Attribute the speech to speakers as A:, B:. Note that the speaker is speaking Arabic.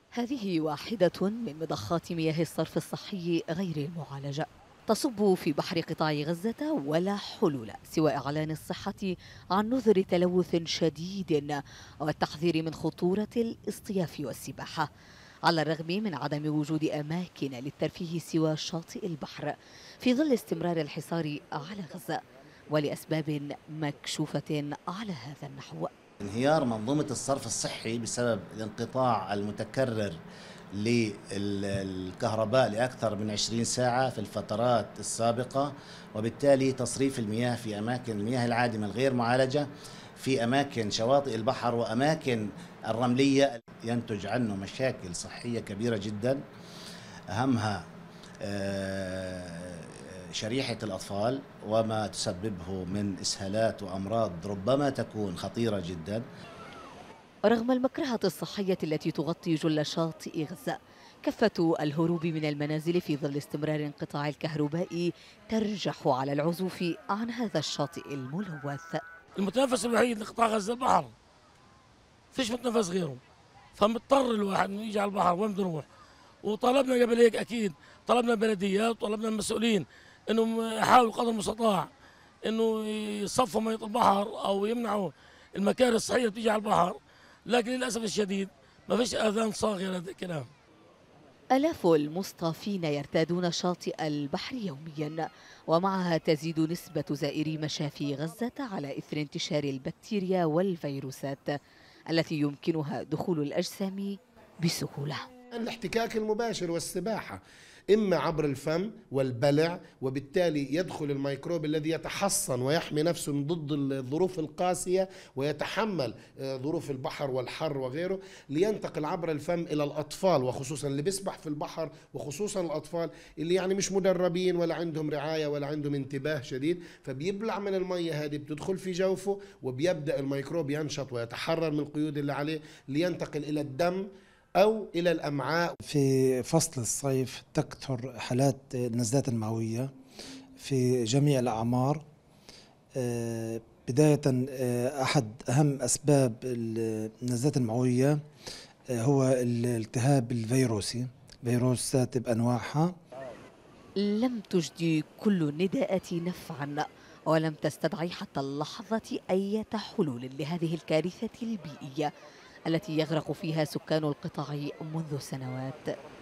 A: هذه واحدة من مضخات مياه الصرف الصحي غير المعالجة تصب في بحر قطاع غزة، ولا حلول سوى إعلان الصحة عن نذر تلوث شديد والتحذير من خطورة الاصطياف والسباحة، على الرغم من عدم وجود أماكن للترفيه سوى شاطئ البحر في ظل استمرار الحصار على غزة ولأسباب مكشوفة على هذا النحو.
B: انهيار منظومة الصرف الصحي بسبب الانقطاع المتكرر للكهرباء لأكثر من 20 ساعة في الفترات السابقة، وبالتالي تصريف المياه في أماكن المياه العادمة الغير معالجة في أماكن شواطئ البحر وأماكن الرملية ينتج عنه مشاكل صحية كبيرة جدا، أهمها شريحة الأطفال وما تسببه من إسهالات وأمراض ربما تكون خطيرة جدا.
A: رغم المكرهة الصحية التي تغطي جل شاطئ غزة، كفة الهروب من المنازل في ظل استمرار انقطاع الكهرباء ترجح على العزوف عن هذا الشاطئ الملوث.
C: المتنفس الوحيد لقطاع غزة البحر، فيش متنفس غيره، فمضطر الواحد انه يجي على البحر. وين بده نروح؟ وطلبنا قبل هيك اكيد، طلبنا البلديات وطلبنا المسؤولين انهم يحاولوا قدر المستطاع انه يصفوا ميه البحر او يمنعوا المكاره الصحيه اللي بتيجي على البحر، لكن للاسف الشديد ما فيش اذان صاغيه لهذا الكلام.
A: آلاف المصطافين يرتادون شاطئ البحر يوميا، ومعها تزيد نسبة زائري مشافي غزة على إثر انتشار البكتيريا والفيروسات التي يمكنها دخول الأجسام بسهولة.
D: الاحتكاك المباشر والسباحة إما عبر الفم والبلع، وبالتالي يدخل الميكروب الذي يتحصن ويحمي نفسه ضد الظروف القاسية ويتحمل ظروف البحر والحر وغيره، لينتقل عبر الفم إلى الأطفال، وخصوصا اللي بيسبح في البحر، وخصوصا الأطفال اللي يعني مش مدربين ولا عندهم رعاية ولا عندهم انتباه شديد، فبيبلع من المية هذه بتدخل في جوفه، وبيبدأ الميكروب ينشط ويتحرر من القيود اللي عليه لينتقل إلى الدم أو إلى الأمعاء.
E: في فصل الصيف تكثر حالات النزلات المعوية في جميع الأعمار. بداية أحد أهم أسباب النزلات المعوية هو الالتهاب الفيروسي، فيروسات بأنواعها.
A: لم تجدي كل النداءات نفعا، ولم تستدعي حتى اللحظة أي حلول لهذه الكارثة البيئية التي يغرق فيها سكان القطاع منذ سنوات.